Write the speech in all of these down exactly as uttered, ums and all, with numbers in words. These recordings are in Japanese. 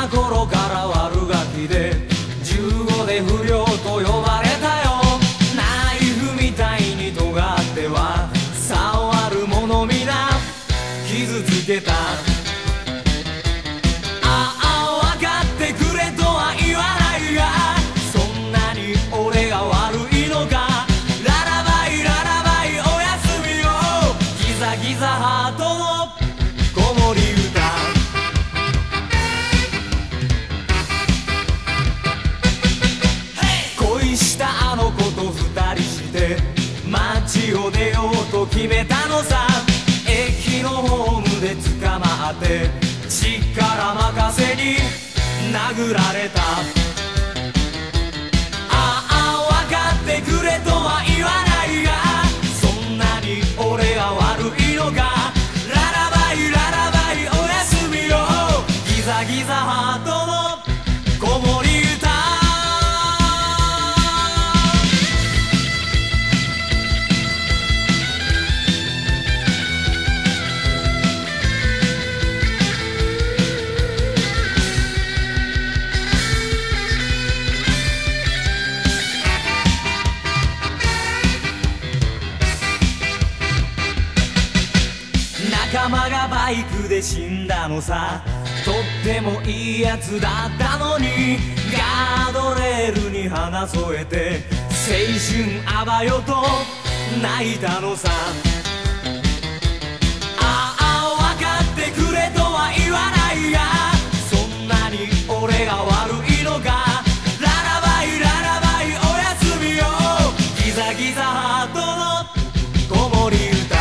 な頃から悪ガキでじゅうごで不良と呼ばれたよ。ナイフみたいに尖っては触るもの皆傷つけた。ああ分かってくれとは言わないが、そんなに俺が悪いのか。ララバイララバイおやすみよ、ギザギザハートの子守歌。恋したあの子と二人して街を出ようと決めたのさ。駅のホームで捕まって力任せに殴られた。ああ分かってくれとは言わないが、そんなに俺が悪いのか。ララバイララバイおやすみよ、ギザギザハートの子守歌。仲間がバイクで死んだのさ。とってもいいやつだったのに、ガードレールに花添えて青春あばよと泣いたのさ。ああ分かってくれとは言わないが、そんなに俺が悪いのか。ララバイララバイおやすみよ、ギザギザハートの子守歌。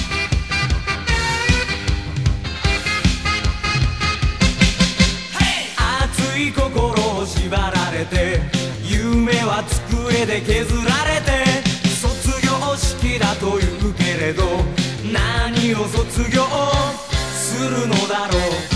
心を縛られて夢は机で削られて、卒業式だと言うけれど何を卒業するのだろう。